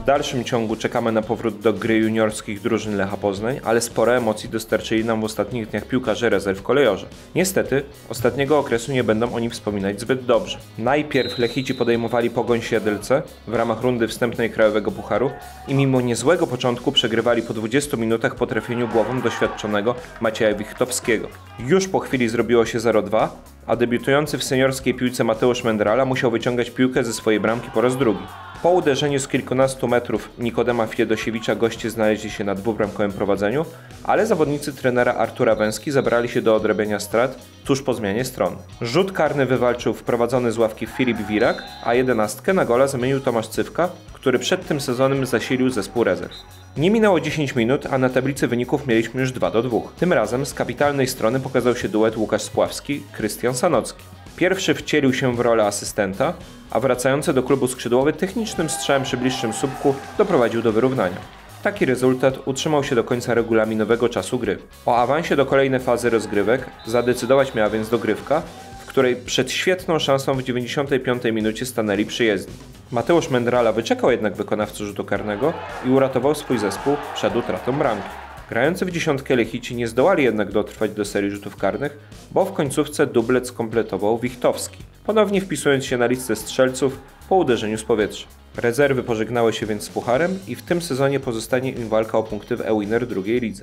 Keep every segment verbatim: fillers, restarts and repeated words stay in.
dalszym ciągu czekamy na powrót do gry juniorskich drużyn Lecha Poznań, ale sporo emocji dostarczyli nam w ostatnich dniach piłkarze rezerw kolejorze. Niestety, ostatniego okresu nie będą oni wspominać zbyt dobrze. Najpierw Lechici podejmowali Pogoń Siedlce w ramach rundy wstępnej Krajowego Pucharu i mimo niezłego początku przegrywali po dwudziestu minutach po trafieniu głową doświadczonego Macieja Wichtowskiego. Już po chwili zrobiło się zero dwa, a debiutujący w seniorskiej piłce Mateusz Mendrala musiał wyciągać piłkę ze swojej bramki po raz drugi. Po uderzeniu z kilkunastu metrów Nikodema Fiedosiewicza goście znaleźli się na dwubramkowym prowadzeniu, ale zawodnicy trenera Artura Węski zabrali się do odrabiania strat tuż po zmianie stron. Rzut karny wywalczył wprowadzony z ławki Filip Wirak, a jedenastkę na gola zamienił Tomasz Cywka, który przed tym sezonem zasilił zespół rezerw. Nie minęło dziesięć minut, a na tablicy wyników mieliśmy już dwa do dwóch. Tym razem z kapitalnej strony pokazał się duet Łukasz Spławski - Krystian Sanocki. Pierwszy wcielił się w rolę asystenta, a wracający do klubu skrzydłowy technicznym strzałem przy bliższym słupku doprowadził do wyrównania. Taki rezultat utrzymał się do końca regulaminowego czasu gry. O awansie do kolejnej fazy rozgrywek zadecydować miała więc dogrywka, w której przed świetną szansą w dziewięćdziesiątej piątej minucie stanęli przyjezdni. Mateusz Mendrala wyczekał jednak wykonawcę rzutu karnego i uratował swój zespół przed utratą bramki. Grający w dziesiątkę Lechici nie zdołali jednak dotrwać do serii rzutów karnych, bo w końcówce dublet skompletował Wichtowski, ponownie wpisując się na listę strzelców po uderzeniu z powietrza. Rezerwy pożegnały się więc z pucharem i w tym sezonie pozostanie im walka o punkty w e-Winner drugiej lidze.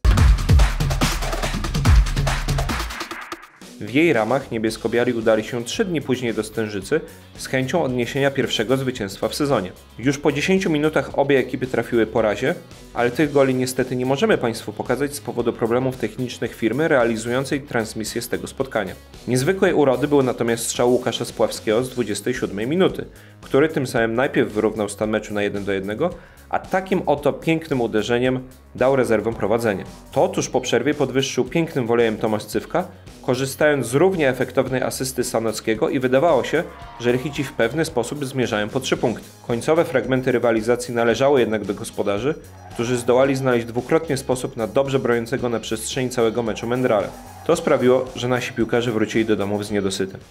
W jej ramach niebiesko-biali udali się trzy dni później do Stężycy z chęcią odniesienia pierwszego zwycięstwa w sezonie. Już po dziesięciu minutach obie ekipy trafiły po razie, ale tych goli niestety nie możemy Państwu pokazać z powodu problemów technicznych firmy realizującej transmisję z tego spotkania. Niezwykłej urody był natomiast strzał Łukasza Spławskiego z dwudziestej siódmej minuty, który tym samym najpierw wyrównał stan meczu na jeden do jednego, a takim oto pięknym uderzeniem dał rezerwom prowadzenie. To tuż po przerwie podwyższył pięknym wolejem Tomasz Cywka, korzystając z równie efektownej asysty Sanockiego i wydawało się, że Lechici w pewny sposób zmierzają po trzy punkty. Końcowe fragmenty rywalizacji należały jednak do gospodarzy, którzy zdołali znaleźć dwukrotnie sposób na dobrze broniącego na przestrzeni całego meczu Mendrala. To sprawiło, że nasi piłkarze wrócili do domów z niedosytem.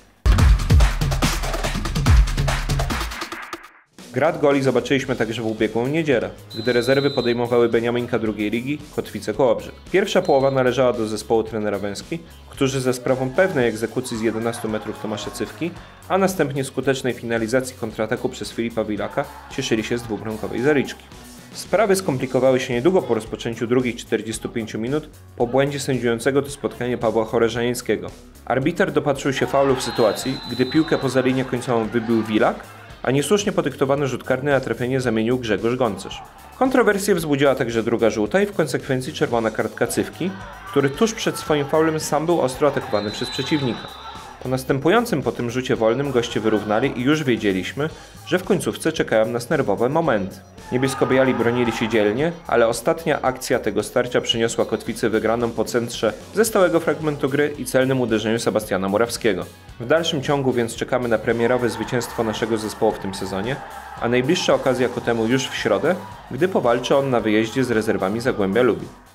Grad goli zobaczyliśmy także w ubiegłą niedzielę, gdy rezerwy podejmowały Beniaminka drugiej ligi, Kotwice Kołobrzeg. Pierwsza połowa należała do zespołu trenera Węski, którzy za sprawą pewnej egzekucji z jedenastu metrów Tomasza Cywki, a następnie skutecznej finalizacji kontrataku przez Filipa Wilaka cieszyli się z dwubramkowej zaliczki. Sprawy skomplikowały się niedługo po rozpoczęciu drugich czterdziestu pięciu minut po błędzie sędziującego to spotkanie Pawła Choreżańskiego. Arbiter dopatrzył się faulu w sytuacji, gdy piłkę poza linię końcową wybił Wilak, a niesłusznie podyktowany rzut karny na trafienie zamienił Grzegorz Gącerz. Kontrowersję wzbudziła także druga żółta i w konsekwencji czerwona kartka Cywki, który tuż przed swoim faulem sam był ostro atakowany przez przeciwnika. Po następującym po tym rzucie wolnym goście wyrównali i już wiedzieliśmy, że w końcówce czekają nas nerwowe momenty. Niebiesko-biali bronili się dzielnie, ale ostatnia akcja tego starcia przyniosła Kotwicy wygraną po centrze ze stałego fragmentu gry i celnym uderzeniu Sebastiana Murawskiego. W dalszym ciągu więc czekamy na premierowe zwycięstwo naszego zespołu w tym sezonie, a najbliższa okazja ku temu już w środę, gdy powalczy on na wyjeździe z rezerwami Zagłębia Lubin.